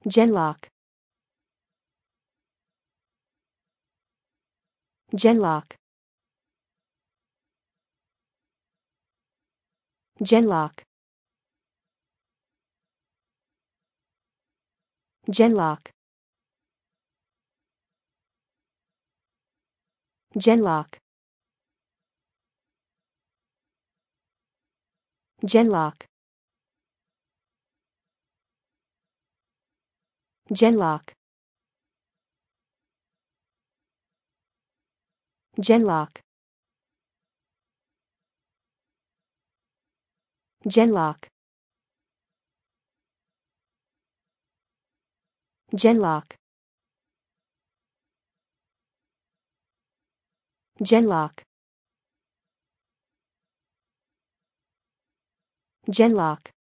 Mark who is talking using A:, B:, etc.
A: Genlock. Genlock. Genlock. Genlock. Genlock. Genlock. Genlock. Genlock. Genlock. Genlock. Genlock. Genlock.